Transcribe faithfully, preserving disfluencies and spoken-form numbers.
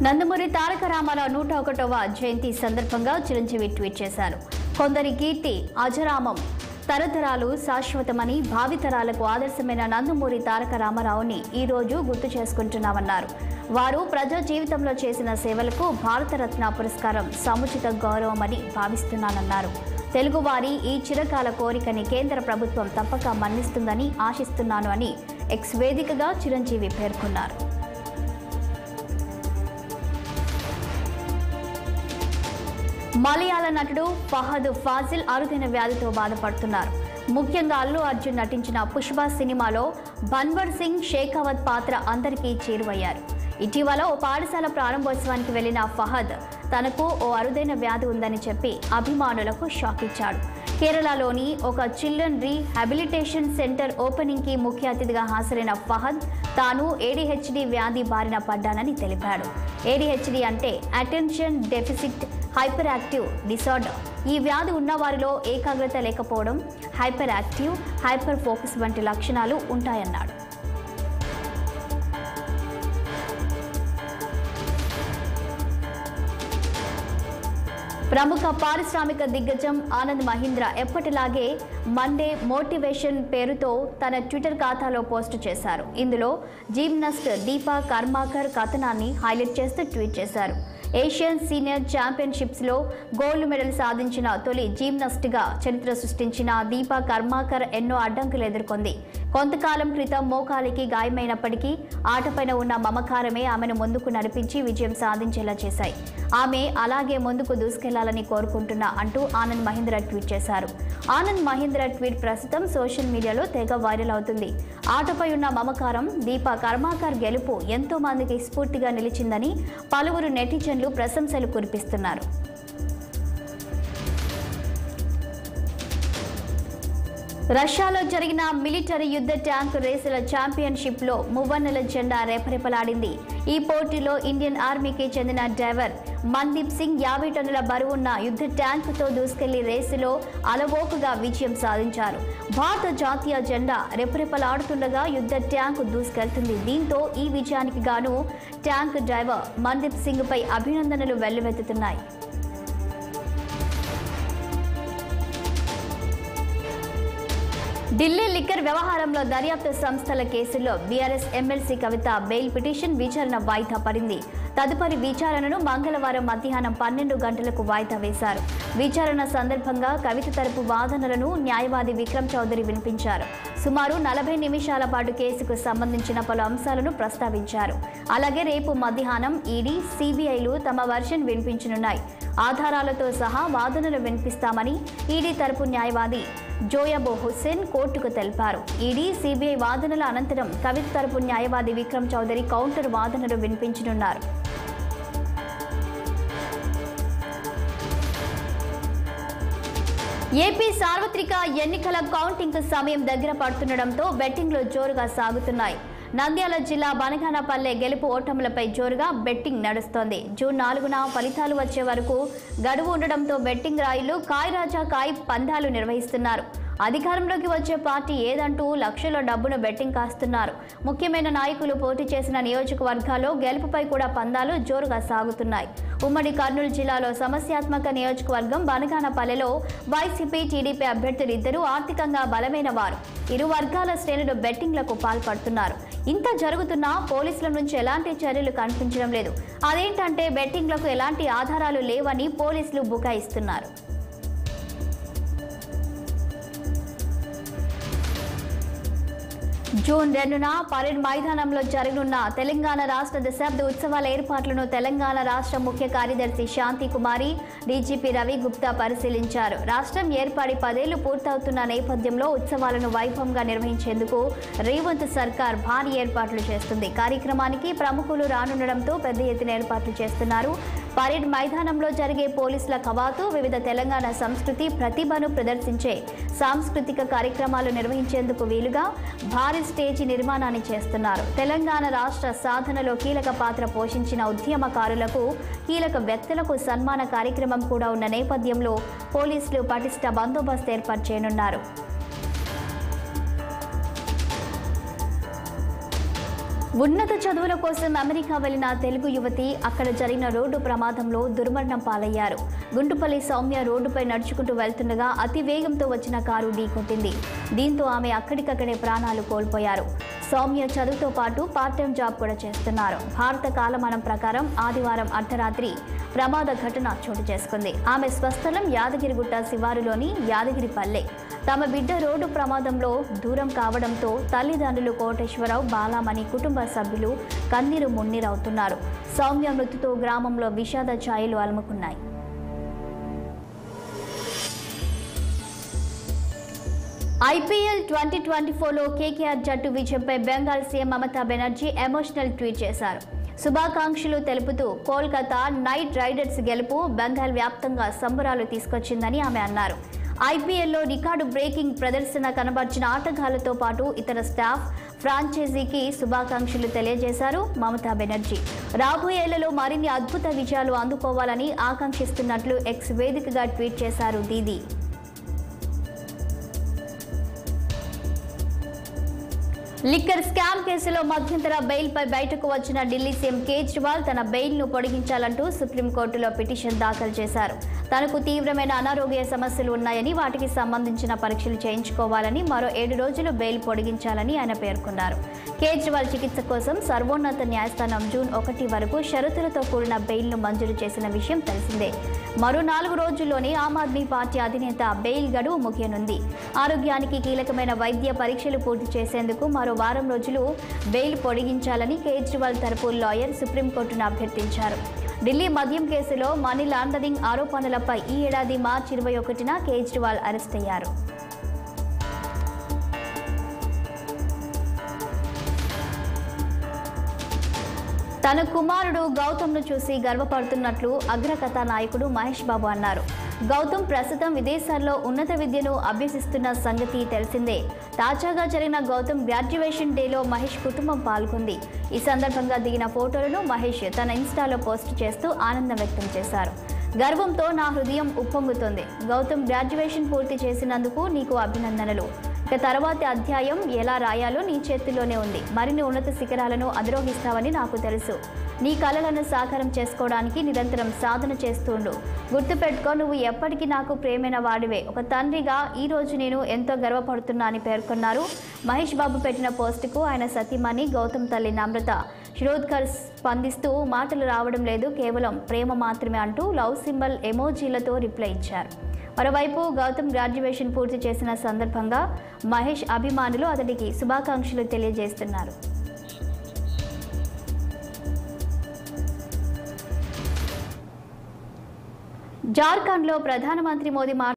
నందమూరి తారక రామారావు నూట ఒకటవ జయంతి సందర్భంగా చిరంజీవి ట్వీట్ చేశారు. కొందరి కీర్తి అజరామం, తరతరాలు శాశ్వతమని, భావితరాలకు ఆదర్శమైన నందమూరి తారక రామారావుని ఈ రోజు గుర్తు చేసుకుంటున్నామన్నారు. వారు ప్రజా జీవితంలో చేసిన సేవలకు భారతరత్న పురస్కారం సముచిత గౌరవమని భావిస్తున్నానన్నారు. తెలుగువారి ఈ చిరకాల కోరికని కేంద్ర ప్రభుత్వం తప్పక మన్నిస్తుందని ఆశిస్తున్నాను అని ఎక్స్ వేదికగా చిరంజీవి పేర్కొన్నారు. మలయాళ నటుడు ఫహద్ ఫాజిల్ అరుదైన వ్యాధితో బాధపడుతున్నారు. ముఖ్యంగా అల్లు అర్జున్ నటించిన పుష్ప సినిమాలో బన్వర్ సింగ్ షేకావత్ పాత్ర అందరికీ చేరువయ్యారు. ఇటీవల ఓ పాఠశాల ప్రారంభోత్సవానికి వెళ్లిన ఫహద్ తనకు ఓ అరుదైన వ్యాధి ఉందని చెప్పి అభిమానులకు షాక్ ఇచ్చాడు. కేరళలోని ఒక చిల్డ్రన్ రీహాబిలిటేషన్ సెంటర్ ఓపెనింగ్ కి ముఖ్య అతిథిగా హాజరైన ఫహద్ తాను ఏడీహెచ్డీ వ్యాధి బారిన పడ్డానని తెలిపాడు. ఏడీహెచ్డీ అంటే attention deficit hyper active disorder. ఈ వ్యాధి ఉన్నవారిలో ఏకాగ్రత లేకపోవడం, హైపర్ యాక్టివ్, హైపర్ ఫోకస్ వంటి లక్షణాలు ఉంటాయన్నాడు. ప్రముఖ పారిశ్రామిక దిగ్గజం ఆనంద్ మహీంద్రా ఎప్పటిలాగే మండే మోటివేషన్ పేరుతో తన ట్విట్టర్ ఖాతాలో పోస్టు చేశారు. ఇందులో జిమ్నాస్ట్ దీపా కర్మాకర్ కథనాన్ని హైలైట్ చేస్తూ ట్వీట్ చేశారు. ఏషియన్ సీనియర్ ఛాంపియన్షిప్స్లో గోల్డ్ మెడల్ సాధించిన తొలి జిమ్నాస్ట్గా చరిత్ర సృష్టించిన దీపా కర్మాకర్ ఎన్నో అడ్డంకులు ఎదుర్కొంది. కొంతకాలం క్రితం మోకాలికి గాయమైనప్పటికీ ఆటపైన ఉన్న మమకారమే ఆమెను ముందుకు నడిపించి విజయం సాధించేలా చేశాయి. ఆమె అలాగే ముందుకు దూసుకెళ్లాలని కోరుకుంటున్నా అంటూ ఆనంద్ మహీంద్రా ట్వీట్ చేశారు. ఆనంద్ మహీంద్రా ట్వీట్ ప్రస్తుతం సోషల్ మీడియాలో తెగ వైరల్ అవుతుంది. ఆటపై ఉన్న మమకారం, దీపా కర్మాకర్ గెలుపు ఎంతో మందికి స్ఫూర్తిగా నిలిచిందని పలువురు నెటిజన్లు ప్రశంసలు కురిపిస్తున్నారు. రష్యాలో జరిగిన మిలిటరీ యుద్ధ ట్యాంక్ రేసుల ఛాంపియన్షిప్ లో మువ్వన్నెల జెండా రేపరేపలాడింది. ఈ పోటీలో ఇండియన్ ఆర్మీకి చెందిన డ్రైవర్ మన్దీప్ సింగ్ యాభై టన్నుల బరువున్న యుద్ధ ట్యాంకుతో దూసుకెళ్లి రేసులో అలవోకగా విజయం సాధించారు. భారత జాతీయ జెండా రెపరెపలాడుతుండగా యుద్ధ ట్యాంకు దూసుకెళ్తుంది. దీంతో ఈ విజయానికి గాను ట్యాంక్ డ్రైవర్ మన్దీప్ సింగ్ పై అభినందనలు వెల్లువెత్తుతున్నాయి. ఢిల్లీ లిక్కర్ వ్యవహారంలో దర్యాప్తు సంస్థల కేసుల్లో BRS MLC Kavitha bail petition విచారణ వాయిదా పడింది. తదుపరి విచారణను మంగళవారం మధ్యాహ్నం పన్నెండు గంటలకు వాయిదా వేశారు. విచారణ సందర్భంగా కవిత తరపు వాదనలను న్యాయవాది విక్రమ్ చౌదరి వినిపించారు. సుమారు నలభై నిమిషాల పాటు కేసుకు సంబంధించిన పలు అంశాలను ప్రస్తావించారు. అలాగే రేపు మధ్యాహ్నం ఈడీ, సిబిఐలు తమ వర్షన్ వినిపించనున్నాయి. ఆధారాలతో సహా వాదనలు వినిపిస్తామని ఈడీ తరపు న్యాయవాది జోయాబో హుస్సేన్ కోర్టుకు తెలిపారు. ఈడీ, సిబిఐ వాదనల అనంతరం కవిత తరపు న్యాయవాది విక్రమ్ చౌదరి కౌంటర్ వాదనలు వినిపించనున్నారు. ఏపీ సార్వత్రిక ఎన్నికల కౌంటింగ్ సమయం దగ్గర పడుతుండటంతో బెట్టింగ్లు జోరుగా సాగుతున్నాయి. నంద్యాల జిల్లా బనగానపల్లె గెలుపు ఓటములపై జోరుగా బెట్టింగ్ నడుస్తోంది. జూన్ నాలుగున ఫలితాలు వచ్చే వరకు గడువు ఉండడంతో బెట్టింగ్ రాయులు కాయ్ రాజా కాయ్ పందాలు నిర్వహిస్తున్నారు. అధికారంలోకి వచ్చే పార్టీ ఏదంటూ లక్షల డబ్బును బెట్టింగ్ కాస్తున్నారు. ముఖ్యమైన నాయకులు పోటీ చేసిన నియోజకవర్గాల్లో గెలుపుపై కూడా పందాలు జోరుగా సాగుతున్నాయి. ఉమ్మడి కర్నూలు జిల్లాలో సమస్యాత్మక నియోజకవర్గం బనగానపల్లెలో వైసీపీ, టీడీపీ అభ్యర్థులు ఇద్దరు ఆర్థికంగా బలమైన వారు. ఇరు వర్గాల శ్రేణులు బెట్టింగ్లకు పాల్పడుతున్నారు. ఇంత జరుగుతున్నా పోలీసుల నుంచి ఎలాంటి చర్యలు కనిపించడం లేదు. అదేంటంటే బెట్టింగ్లకు ఎలాంటి ఆధారాలు లేవని పోలీసులు బుకాయిస్తున్నారు. జూన్ రెండున పరేడ్ మైదానంలో జరగనున్న తెలంగాణ రాష్ట్ర దశాబ్ద ఉత్సవాల ఏర్పాట్లను తెలంగాణ రాష్ట్ర ముఖ్య కార్యదర్శి శాంతి కుమారి, డీజీపీ రవి గుప్తా పరిశీలించారు. రాష్ట్రం ఏర్పడి పదేళ్లు పూర్తవుతున్న నేపథ్యంలో ఉత్సవాలను వైభవంగా నిర్వహించేందుకు రేవంత్ సర్కార్ భారీ ఏర్పాట్లు చేస్తుంది. కార్యక్రమానికి ప్రముఖులు రానుండడంతో పెద్ద ఎత్తున ఏర్పాట్లు చేస్తున్నారు. పరేడ్ మైదానంలో జరిగే పోలీసుల కవాతు, వివిధ తెలంగాణ సంస్కృతి ప్రతిభను ప్రదర్శించే సాంస్కృతిక కార్యక్రమాలు నిర్వహించేందుకు వీలుగా భారీ స్టేజి నిర్మాణాన్ని చేస్తున్నారు. తెలంగాణ రాష్ట్ర సాధనలో కీలక పాత్ర పోషించిన ఉద్యమకారులకు, కీలక వ్యక్తులకు సన్మాన కార్యక్రమం కూడా ఉన్న నేపథ్యంలో పోలీసులు పటిష్ట బందోబస్తు ఏర్పాటు చేయనున్నారు. ఉన్నత చదువుల కోసం అమెరికా వెళ్లిన తెలుగు యువతి అక్కడ జరిగిన రోడ్డు ప్రమాదంలో దుర్మరణం పాలయ్యారు. గుంటుపల్లి సౌమ్య రోడ్డుపై నడుచుకుంటూ వెళ్తుండగా అతి వేగంతో వచ్చిన కారు ఢీకొట్టింది. దీంతో ఆమె అక్కడికక్కడే ప్రాణాలు కోల్పోయారు. సౌమ్య చదువుతో పాటు పార్ట్ టైం జాబ్ కూడా చేస్తున్నారు. భారత కాలమానం ప్రకారం ఆదివారం అర్ధరాత్రి ప్రమాద ఘటన చోటు చేసుకుంది. ఆమె స్వస్థలం యాదగిరిగుట్ట శివారులోని యాదగిరిపల్లె. తమ బిడ్డ రోడ్డు ప్రమాదంలో దూరం కావడంతో తల్లిదండ్రులు కోటేశ్వరరావు, బాలామణి కుటుంబ సభ్యులు కన్నీరు మున్నీరవుతున్నారు. సౌమ్య మృతితో గ్రామంలో విషాద ఛాయలు అలుముకున్నాయి. ఐపీఎల్ ట్వంటీ ట్వంటీ ఫోర్లో కేకేఆర్ జట్టు విజయంపై Bengal CM Mamata Banerjee emotional tweet చేశారు. శుభాకాంక్షలు తెలుపుతూ కోల్కతా నైట్ రైడర్స్ గెలుపు బెంగాల్ వ్యాప్తంగా సంబరాలు తీసుకొచ్చిందని ఆమె అన్నారు. ఐపీఎల్లో రికార్డు బ్రేకింగ్ ప్రదర్శన కనబర్చిన ఆటగాళ్లతో పాటు ఇతర స్టాఫ్, ఫ్రాంచైజీకి శుభాకాంక్షలు తెలియజేశారు మమతా బెనర్జీ. రాబోయేళ్లలో మరిన్ని అద్భుత విజయాలు అందుకోవాలని ఆకాంక్షిస్తున్నట్లు ఎక్స్ వేదికగా ట్వీట్ చేశారు దీదీ. లిక్కర్ స్కామ్ కేసులో మధ్యంతర బెయిల్పై బయటకు వచ్చిన ఢిల్లీ సీఎం కేజ్రీవాల్ తన బెయిల్ను పొడిగించాలంటూ సుప్రీంకోర్టులో పిటిషన్ దాఖలు చేశారు. తనకు తీవ్రమైన అనారోగ్య సమస్యలు ఉన్నాయని, వాటికి సంబంధించిన పరీక్షలు చేయించుకోవాలని, మరో ఏడు రోజులు బెయిల్ పొడిగించాలని ఆయన పేర్కొన్నారు. కేజ్రీవాల్ చికిత్స కోసం సర్వోన్నత న్యాయస్థానం జూన్ ఒకటి వరకు షరతులతో కూడిన బెయిల్ను మంజూరు చేసిన విషయం తెలిసిందే. మరో నాలుగు రోజుల్లోనే ఆమ్ ఆద్మీ పార్టీ అధినేత బెయిల్ గడువు ముగియనుంది. ఆరోగ్యానికి కీలకమైన వైద్య పరీక్షలు పూర్తి చేసేందుకు మరో వారం రోజులు బెయిల్ పొడిగించాలని కేజ్రీవాల్ తరపు లాయర్ సుప్రీంకోర్టును అభ్యర్థించారు. ఢిల్లీ మద్యం కేసులో మనీ లాండరింగ్ ఆరోపణలపై ఈ ఏడాది మార్చి ఇరవై ఒకటిన కేజ్రీవాల్ అరెస్ట్ అయ్యారు. తన కుమారుడు గౌతమ్ను చూసి గర్వపడుతున్నట్లు అగ్రకథా నాయకుడు మహేష్ బాబు అన్నారు. గౌతమ్ ప్రస్తుతం విదేశాల్లో ఉన్నత విద్యను అభ్యసిస్తున్న సంగతి తెలిసిందే. తాజాగా జరిగిన గౌతమ్ గ్రాడ్యుయేషన్ డేలో మహేష్ కుటుంబం పాల్గొంది. ఈ సందర్భంగా దిగిన ఫోటోలను మహేష్ తన ఇన్స్టాలో పోస్ట్ చేస్తూ ఆనందం వ్యక్తం చేశారు. గర్వంతో నా హృదయం ఉప్పొంగుతోంది. గౌతమ్ గ్రాడ్యుయేషన్ పూర్తి చేసినందుకు నీకు అభినందనలు. ఇక తర్వాతి అధ్యాయం ఎలా రాయాలో నీ చేతుల్లోనే ఉంది. మరిన్ని ఉన్నత శిఖరాలను అధిరోహిస్తావని నాకు తెలుసు. నీ కలలను సాకారం చేసుకోవడానికి నిరంతరం సాధన చేస్తుండు. గుర్తుపెట్టుకో, నువ్వు ఎప్పటికీ నాకు ప్రేమైన వాడివే. ఒక తండ్రిగా ఈ రోజు నేను ఎంతో గర్వపడుతున్నా అని పేర్కొన్నారు. మహేష్ బాబు పెట్టిన పోస్టుకు ఆయన సతీమణి గౌతమ్ తల్లి నమ్రత శిరోద్కర్ స్పందిస్తూ మాటలు రావడం లేదు, కేవలం ప్రేమ మాత్రమే అంటూ లవ్ సింబల్ ఎమోజీలతో రిప్లై ఇచ్చారు. మరోవైపు గౌతమ్ గ్రాడ్యుయేషన్ పూర్తి చేసిన సందర్భంగా మహేష్ అభిమానులు అతడికి శుభాకాంక్షలు తెలియజేస్తున్నారు. జార్ఖండ్లో ప్రధానమంత్రి మోదీ